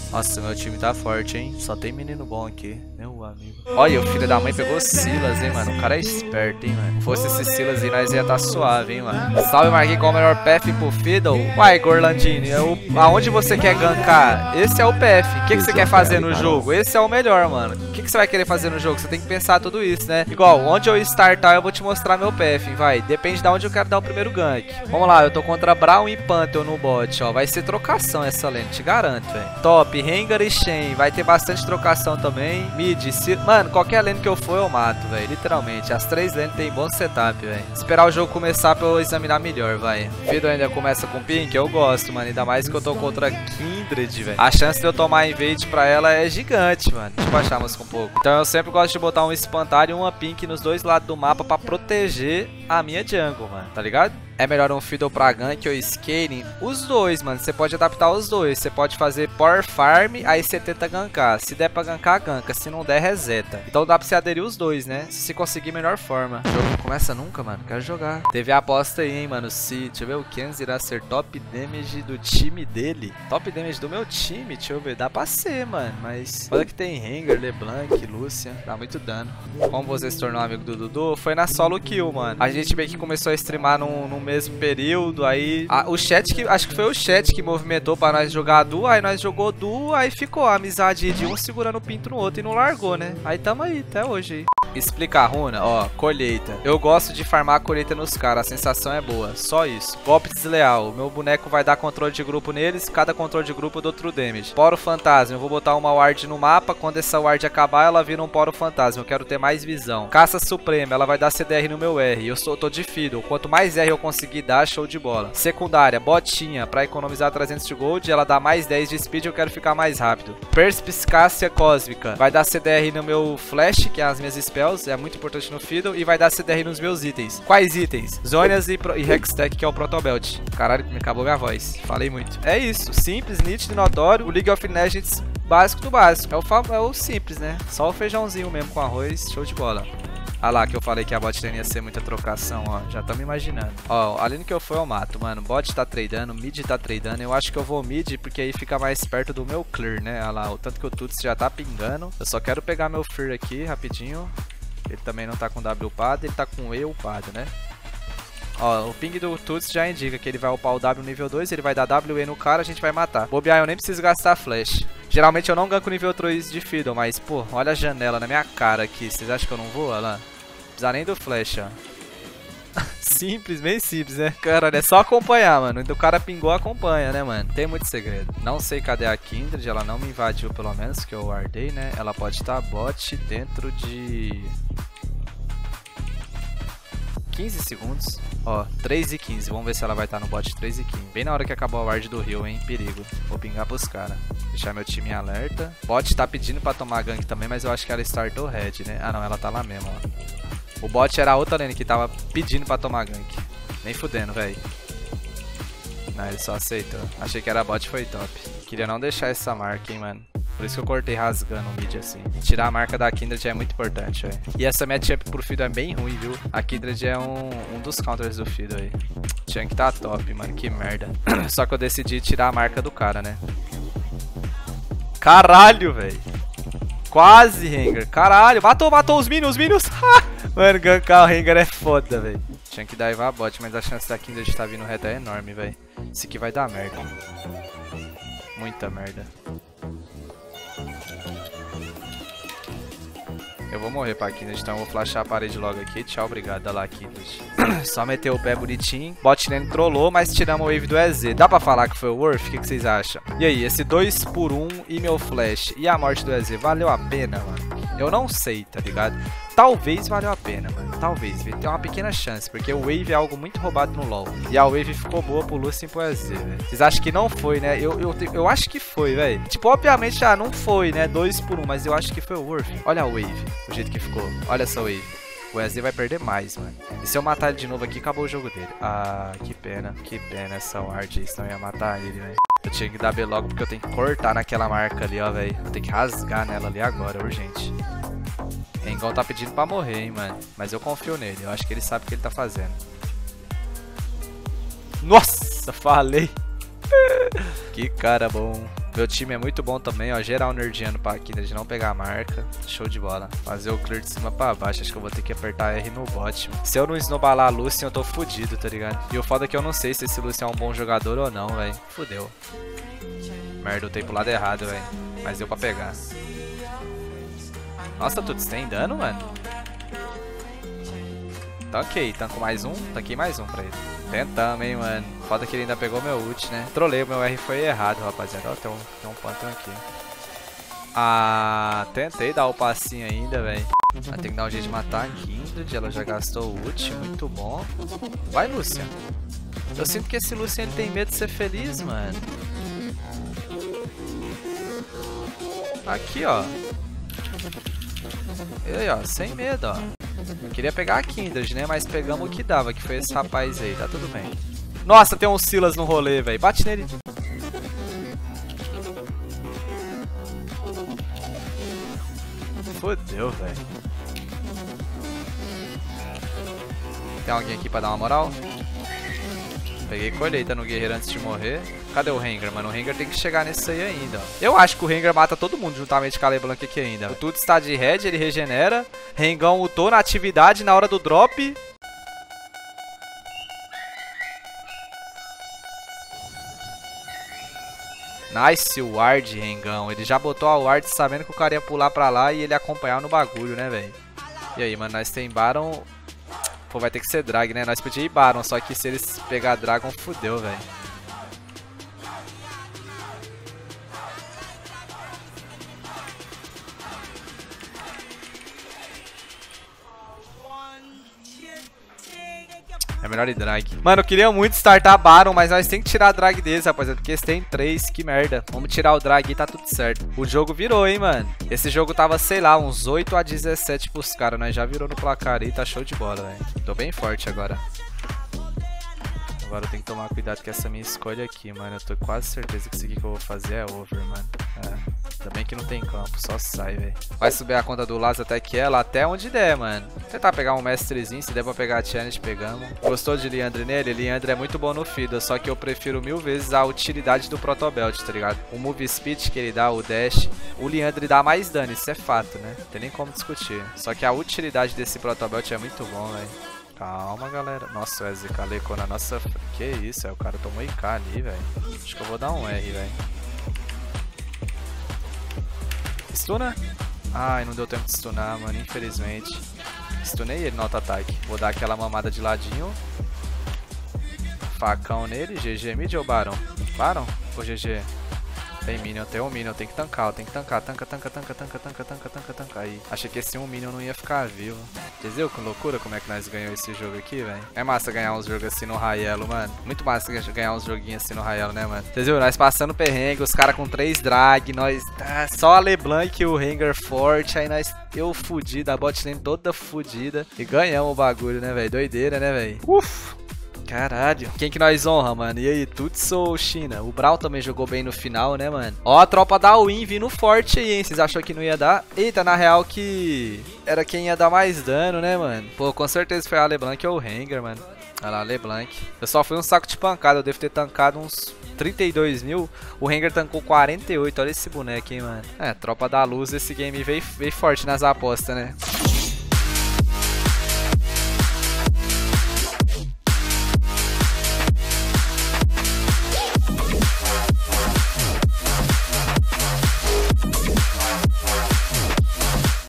Nossa, meu time tá forte, hein? Só tem menino bom aqui, meu amigo. Olha, o filho da mãe pegou Silas, hein, mano? O cara é esperto, hein, mano? Se fosse esse Silas aí, nós ia tá suave, hein, mano? Salve, Marquinhos, com o melhor PF pro Fiddle. Uai, Gorlandini, aonde você quer gankar? Esse é o PF. O que você quer fazer no jogo? Esse é o melhor, mano. O que você vai querer fazer no jogo? Você tem que pensar tudo isso, né? Igual, onde eu startar, eu vou te mostrar meu PF, vai. Depende de onde eu quero dar o primeiro gank. Vamos lá, eu tô contra Brown e Pantheon no bot, ó. Vai ser trocação essa lane, te garanto, velho. Top, Rengar e Shen. Vai ter bastante trocação também. Mid, mano, qualquer lane que eu for, eu mato, velho. Literalmente. As 3 lanes tem bom setup, velho. Esperar o jogo começar pra eu examinar melhor, vai. Fiddle ainda começa com pink, eu gosto, mano. Ainda mais que eu tô contra Kindred, velho. A chance de eu tomar invade pra ela é gigante, mano. Deixa eu baixar a música um pouco. Então eu sempre gosto de botar um espantalho e uma pink nos dois lados do mapa pra proteger a minha jungle, mano. Tá ligado? É melhor um Fiddle pra gank ou scaling? Os dois, mano. Você pode adaptar os dois. Você pode fazer power farm, aí você tenta gankar. Se der pra gankar, ganka. Se não der, reseta. Então dá pra você aderir os dois, né? Se você conseguir, melhor forma. O jogo não começa nunca, mano. Quero jogar. Teve a aposta aí, hein, mano. Se, deixa eu ver, o Kenz irá ser top damage do time dele. Top damage do meu time? Deixa eu ver. Dá pra ser, mano. Mas olha que tem Rengar, LeBlanc, Lucian. Dá muito dano. Como você se tornou amigo do Dudu? Foi na solo kill, mano. A gente meio que começou a streamar num mesmo período, aí o chat que, acho que foi o chat que movimentou pra nós jogar duo, aí nós jogou duo, aí ficou a amizade de um segurando o pinto no outro e não largou, né? Aí tamo aí, até hoje aí. Explica a runa, ó, colheita. Eu gosto de farmar a colheita nos caras, a sensação é boa, só isso. Golpe desleal, meu boneco vai dar controle de grupo neles, cada controle de grupo eu dou true damage. Poro fantasma, eu vou botar uma ward no mapa, quando essa ward acabar ela vira um poro fantasma, eu quero ter mais visão. Caça suprema, ela vai dar CDR no meu R, eu tô de Fiddle, quanto mais R eu conseguir dar, show de bola. Secundária, botinha, pra economizar 300 de gold, ela dá mais 10 de speed, eu quero ficar mais rápido. Perspicácia cósmica, vai dar CDR no meu flash, que é as minhas spells, é muito importante no Fiddle, e vai dar CDR nos meus itens. Quais itens? Zonias e Hextech, que é o Protobelt. Caralho, me acabou minha voz. Falei muito. É isso, simples, nítido e notório, o League of Legends básico do básico. É o simples, né? Só o feijãozinho mesmo com arroz, show de bola. Ah lá, que eu falei que a bot lane ia ser muita trocação, ó. Já estamos imaginando. Ó, a lane que eu for eu mato, mano. Bot tá tradando, mid tá tradando. Eu acho que eu vou mid porque aí fica mais perto do meu clear, né? Ah lá, o tanto que o Tuts já tá pingando. Eu só quero pegar meu Fear aqui, rapidinho. Ele também não tá com W upado, ele tá com E upado, né? Ó, o ping do Tuts já indica que ele vai upar o W nível 2, ele vai dar WE no cara, a gente vai matar. Bobear, eu nem preciso gastar flash. Geralmente eu não ganko nível 3 de Fiddle, mas, pô, olha a janela na minha cara aqui. Vocês acham que eu não vou? Olha lá. Não precisa nem do flash, ó. Simples, bem simples, né? Cara, é só acompanhar, mano. O cara pingou, acompanha, né, mano? Tem muito segredo. Não sei cadê a Kindred, ela não me invadiu, pelo menos, que eu guardei, né? Ela pode estar bot dentro de 15 segundos. Ó, 3 e 15. Vamos ver se ela vai estar no bot 3 e 15. Bem na hora que acabou a ward do Rio, hein? Perigo. Vou pingar pros caras. Deixar meu time em alerta. Bot tá pedindo pra tomar gank também, mas eu acho que ela startou red, né? Ah, não, ela tá lá mesmo, ó. O bot era a outra lane que tava pedindo pra tomar gank. Nem fudendo, velho. Não, ele só aceitou. Achei que era bot, foi top. Queria não deixar essa marca, hein, mano. Por isso que eu cortei rasgando o mid assim. Tirar a marca da Kindred é muito importante, velho. E essa matchup pro Fiddle é bem ruim, viu? A Kindred é um dos counters do Fiddle aí. Tinha que tá top, mano. Que merda. Só que eu decidi tirar a marca do cara, né? Caralho, velho. Quase, Rengar. Caralho. Matou os minions, Mano, gankar o Rengar é foda, velho. Tinha que divar a bot, mas a chance da Kindred estar vindo reta é enorme, velho. Isso aqui vai dar merda. Muita merda. Eu vou morrer pra Kindred, então eu vou flashar a parede logo aqui. Tchau, obrigado. Dá lá, Kindred. Só meteu o pé bonitinho. Bot lane trollou, mas tiramos o wave do EZ. Dá pra falar que foi o Worth? O que vocês acham? E aí, esse 2 por 1 e meu flash e a morte do EZ, valeu a pena, mano? Eu não sei, tá ligado? Talvez valeu a pena, mano. Talvez. Tem uma pequena chance, porque o wave é algo muito roubado no LoL. E a wave ficou boa pro Lucian e pro EZ, velho. Vocês acham que não foi, né? Eu acho que foi, velho. Tipo, obviamente já não foi, né? 2 por 1, mas eu acho que foi o Worth. Olha a wave, o jeito que ficou. Olha essa wave. O EZ vai perder mais, mano. E se eu matar ele de novo aqui, acabou o jogo dele. Ah, que pena. Que pena essa ward. Senão eu ia matar ele, velho. Eu tinha que dar B logo porque eu tenho que cortar naquela marca ali, ó, velho. Eu tenho que rasgar nela ali agora, urgente. Rengar tá pedindo pra morrer, hein, mano. Mas eu confio nele. Eu acho que ele sabe o que ele tá fazendo. Nossa, falei. Que cara bom. Meu time é muito bom também, ó. Geral nerdiano pra aqui, de não pegar a marca. Show de bola. Fazer o clear de cima pra baixo. Acho que eu vou ter que apertar R no bot, mano. Se eu não snowballar a Lucian, eu tô fudido, tá ligado? E o foda é que eu não sei se esse Lucian é um bom jogador ou não, velho. Fudeu. Merda, eu tenho pro lado errado, velho. Mas deu pra pegar. Nossa, Tuts, tem dano, mano? Tá ok, tanco mais um. Tanquei mais um pra ele. Tentamos, hein, mano. Foda que ele ainda pegou meu ult, né? Trolei, o meu R foi errado, rapaziada. Ó, tem um pantão aqui. Ah, tentei dar o passinho ainda, velho. Vai ter que dar um jeito de matar a Kindred. Ela já gastou o ult, muito bom. Vai, Lucian. Eu sinto que esse Lucian ele tem medo de ser feliz, mano. Aqui, ó. E aí, ó, sem medo, ó. Queria pegar a Kindred, né? Mas pegamos o que dava, que foi esse rapaz aí. Tá tudo bem. Nossa, tem um Silas no rolê, velho. Bate nele. Fodeu, velho. Tem alguém aqui pra dar uma moral? Peguei colheita no guerreiro antes de morrer. Cadê o Rengar, mano? O Rengar tem que chegar nesse aí ainda, ó. Eu acho que o Rengar mata todo mundo juntamente com a LeBlanc aqui ainda. O Tuts está de red, ele regenera. Rengão ultou na atividade na hora do drop. Nice ward, Rengão. Ele já botou a ward sabendo que o cara ia pular pra lá e ele acompanhar no bagulho, né, velho? E aí, mano, nós tem Baron. Pô, vai ter que ser drag, né? Nós podíamos ir Baron, só que se eles pegar Dragon, fudeu, velho. É melhor ir drag. Mano, eu queria muito startar Baron, mas nós tem que tirar a drag deles, rapaziada. Porque eles têm 3, que merda. Vamos tirar o drag e tá tudo certo. O jogo virou, hein, mano. Esse jogo tava, sei lá, uns 8 a 17 pros caras. Nós já virou no placar aí, tá show de bola, velho. Tô bem forte agora. Agora eu tenho que tomar cuidado com essa minha escolha aqui, mano. Eu tô quase certeza que isso aqui que eu vou fazer é over, mano. É. Também que não tem campo, só sai, velho. Vai subir a conta do Laz até que ela, até onde der, mano. Tentar pegar um mestrezinho, se der pra pegar a challenge, pegamos. Gostou de Liandre nele? Liandre é muito bom no Fida, só que eu prefiro 1000 vezes a utilidade do Protobelt, tá ligado? O move speed que ele dá, o dash, o Liandre dá mais dano, isso é fato, né? Não tem nem como discutir. Só que a utilidade desse Protobelt é muito bom, velho. Calma, galera. Nossa, o EZK lecou na nossa... Que isso, o cara tomou IK ali, velho. Acho que eu vou dar um R, velho. Stuna? Ai, não deu tempo de stunar, mano, infelizmente. Stunei ele no auto-ataque. Vou dar aquela mamada de ladinho. Facão nele. GG mid ou Baron? Baron ou GG? Tem minion, tem um minion, tem que tancar, tem que tancar. Tanca. Aí, achei que esse um minion não ia ficar vivo. Vocês viram que loucura como é que nós ganhamos esse jogo aqui, velho? É massa ganhar uns jogos assim no Raelo, mano. Muito massa ganhar uns joguinhos assim no Raelo, né, mano? Vocês viram? Nós passando perrengue, os caras com 3 drag, nós... só a LeBlanc e o Rengar forte, aí nós... Eu fudido, a bot lane toda fudida. E ganhamos o bagulho, né, velho? Doideira, né, velho? Ufa! Caralho. Quem que nós honra, mano? E aí, Tuts ou China? O Brawl também jogou bem no final, né, mano? Ó, a tropa da Win vindo forte aí, hein? Vocês achou que não ia dar? Eita, na real que era quem ia dar mais dano, né, mano? Pô, com certeza foi a LeBlanc ou o Rengar, mano. Olha lá, LeBlanc. Eu só fui um saco de pancada. Eu devo ter tancado uns 32 mil. O Rengar tancou 48. Olha esse boneco, hein, mano. É, tropa da luz. Esse game veio forte nas apostas, né?